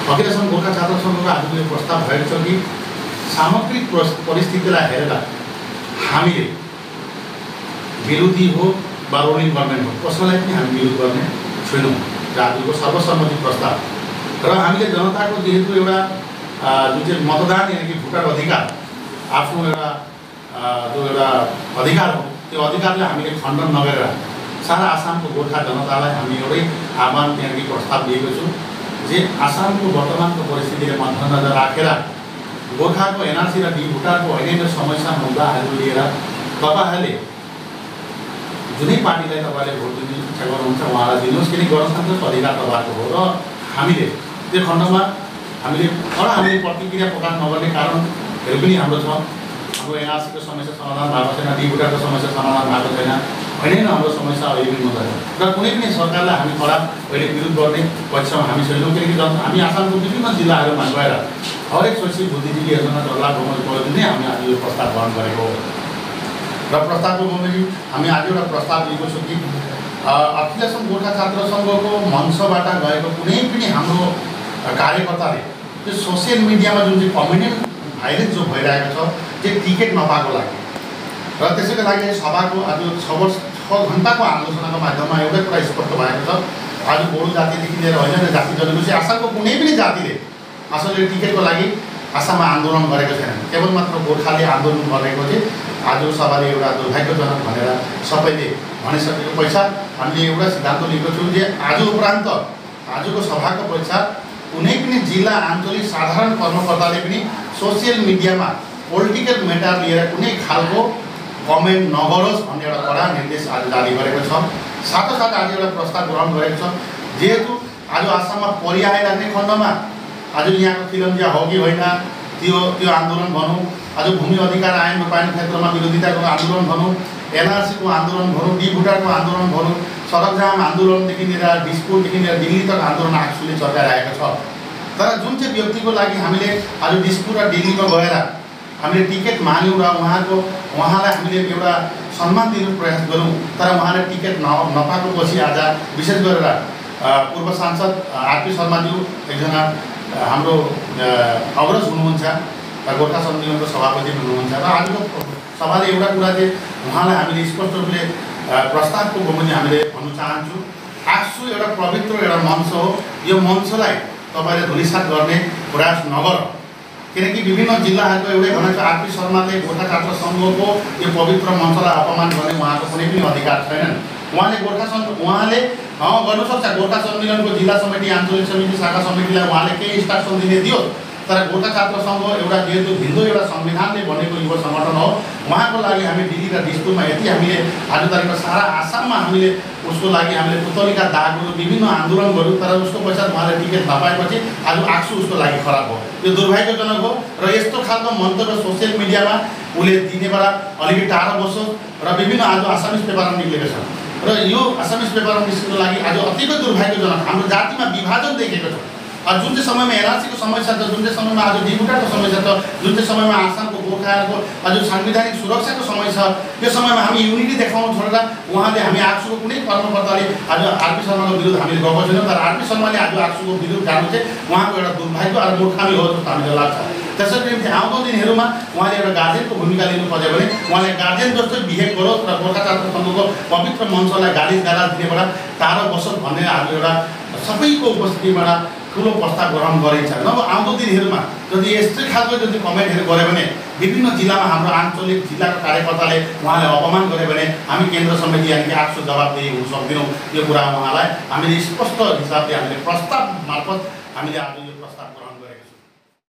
अखिलेसम्म गोर्खा छात्र सङ्घको आजको यो प्रस्ताव भएको छ कि सामग्रिक परिस्थितिलाई हेरेर हामीले विरोधी हो वा रुलिङ गभर्मेन्ट हो कसैलाई पनि हामी विरोध गर्ने छैनौँ र आजको सर्वसम्मति प्रस्ताव र हामीले जनताको जेहेतु एउटा जुन चाहिँ मतदान यानि कि भोटर अधिकार आफ्नो एउटा जो एउटा अधिकार हो त्यो अधिकारलाई हामीले खण्डन नगरेर सारा आसामको गोर्खा जनतालाई हामी एउटै आह्वान यानि प्रस्ताव दिएको छौँ जे आसामको वर्तमानको परिस्थितिले मध्यनजर राखेर गोर्खाको एनआरसी र डी भोटारको अनेक समस्या मुद्दाहरू लिएर तपाईँहरूले जुनै पार्टीलाई तपाईँले भोट दिने इच्छा गर्नुहुन्छ उहाँलाई दिनुहोस् किनकि गणतन्त्रको अधिकार तपाईँको हो र हामीले त्यो खण्डमा हामीले प्रतिक्रिया प्रकाश नगर्ने कारणहरू पनि हाम्रो छ। हाम्रो एनआरसीको समस्या समाधान भएको छैन, डी भोटारको समस्या समाधान भएको छैन, होइन हाम्रो समस्या अहिले पनि हुँदैन र कुनै पनि सरकारलाई हामी खराब अहिले विरोध गर्ने पक्षमा हामी छैनौँ किनकि हामी आसामको विभिन्न जिल्लाहरूमा गएर हरेक शैक्षिक बुद्धिजीवीहरूसँग सल्लाह गर्नु नै हामी आज यो प्रस्ताव ग्रहण गरेको हो र प्रस्तावको बमोजिम हामी आज एउटा प्रस्ताव दिएको छौँ कि अखिलेसम्म गोर्खा छात्र सङ्घको मञ्चबाट गएको कुनै पनि हाम्रो कार्यकर्ताले त्यो सोसियल मिडियामा जुन चाहिँ कमेन्ट भाइरल जो भइरहेको छ त्यो टिकट नपाएको लागि र त्यसैको लागि सभाको आज 6 घन्टाको आलोचनाको माध्यममा एउटै कुरा स्पष्ट भएको छ आज बोडो जातिदेखि लिएर होइन र जाति जनगोष्ठी आसामको कुनै पनि जातिले असलले टिकटको लागि आसाममा आन्दोलन गरेको छैन, केवल मात्र गोर्खाले आन्दोलन गरेको चाहिँ आजको सभाले एउटा दुर्भाग्यजनक भनेर सबैले भनिसकेको पैसा हामीले एउटा सिद्धान्त लिएको छौँ जे आज उपरान्त आजको सभाको पश्चात कुनै पनि जिल्ला आञ्चलिक साधारण कर्मकर्ताले पनि सोसियल मिडियामा पोलिटिकल म्याटर लिएर कुनै खालको कमेन्ट नगरोस् भन्ने एउटा कडा निर्देश आज जारी गरेको छ। साथसाथै आज एउटा प्रस्ताव ग्रहण गरेको छ जेहेतु आज आसाममा परिआय राख्ने खण्डमा आज यहाँको फिल्म हो कि होइन त्यो आन्दोलन भनौँ, आज भूमि अधिकार ऐन रूपायन क्षेत्रमा विरोधिताको आन्दोलन भनौँ, एनआरसीको आन्दोलन भनौँ, डी भोटारको आन्दोलन भनौँ, सडक जाम आन्दोलनदेखि लिएर डिस्पुटदेखि लिएर दिल्ली तक आन्दोलन आक्सुले चर्काइरहेको छ। तर जुन चाहिँ व्यक्तिको लागि हामीले आज डिस्पुट र दिल्लीमा गएर हामीले टिकट माग्यौँ र उहाँलाई हामीले एउटा सम्मान दिनु प्रयास गऱ्यौँ तर उहाँले टिकट नपाएको पछि आज विशेष गरेर पूर्व सांसद आरपी शर्माज्यू एकजना हाम्रो अग्रज हुनुहुन्छ र गोर्खा सम्मेलनको सभापति हुनुहुन्छ र आजको सभाले एउटा कुरा चाहिँ उहाँलाई हामीले स्पष्ट रूपले प्रस्तावको बमोजिम हामीले भन्न चाहन्छु आक्सु एउटा पवित्र एउटा मञ्च हो, यो मञ्चलाई तपाईँले धुलिसात गर्ने प्रयास नगर किनकि विभिन्न जिल्लाहरूको एउटै भनाइ छ आरपी शर्माले गोर्खा छात्र सङ्घको यो पवित्र मञ्चलाई अपमान गर्ने उहाँको कुनै पनि अधिकार छैनन्। उहाँले गर्नु सक्छ गोर्खा सम्मेलनको जिल्ला समिति आञ्चलिक समिति शाखा समितिलाई उहाँले केही इन्स्ट्रक्सन दिने दियो तर गोर्खा छात्र सङ्घ एउटा जेहेतु हिन्दू एउटा संविधानले बनेको युवा सङ्गठन हो उहाँको लागि हामी दिल्ली र डिस्पुटमा यति हामीले आज तारिकमा सारा आसाममा हामीले उसको लागि हामीले पुतलीका दागहरू विभिन्न आन्दोलन गऱ्यौँ तर उसको पश्चात उहाँले टिकट नपाएपछि आज आक्सु उसको लागि खराब हो, यो दुर्भाग्यजनक हो र यस्तो खालको मन्तव्य सोसियल मिडियामा उसले दिनेबाट अलिकति टाढो बस्छौँ र विभिन्न आज आसामिज पेपरमा निक्लेको छ र यो आसामिज पेपरमा निस्कनको लागि आज अतिकै दुर्भाग्यजनक हाम्रो जातिमा विभाजन देखेको छ। जुन चाहिँ समयमा एनआरसीको समस्या छ, जुन चाहिँ समयमा आज डी भोटारको समस्या छ, जुन चाहिँ समयमा आसामको गोर्खाहरूको आज सांविधानिक सुरक्षाको समय छ, यो समयमा हामी युनिटी देखाउनु छोडेर उहाँले हामी आक्सुको कुनै कर्मकर्ताले आज आरपी शर्माको विरुद्ध हामीले गएको छैनौँ तर आरपी शर्माले आज आक्सुको विरुद्ध जानु चाहिँ उहाँको एउटा दुर्भाग्य र मूर्खामी हो जस्तो हामीलाई लाग्छ। त्यसैको निम्ति आउँदो दिनहरूमा उहाँले एउटा गार्जेनको भूमिका लिनु पर्यो भने उहाँले गार्जेन जस्तो बिहेभ गरोस् र गोर्खा छात्र सङ्घको पवित्र मञ्चलाई गाली दिनेबाट टाढो बसोस् भन्ने आज एउटा सबैको उपस्थितिबाट ठुलो प्रस्ताव ग्रहण गरिन्छ। नभए आउँदो दिनहरूमा यदि यस्तै खालको यदि कमेन्टहरू गऱ्यो भने विभिन्न जिल्लामा हाम्रो आञ्चलिक जिल्लाको कार्यकर्ताले उहाँलाई अपमान गऱ्यो भने हामी केन्द्र समिति यानि कि आक्सु जवाबदेही हुन सक्दैनौँ। यो कुरा उहाँलाई हामीले स्पष्ट हिसाबले हामीले प्रस्ताव मार्फत हामीले आज यो प्रस्ताव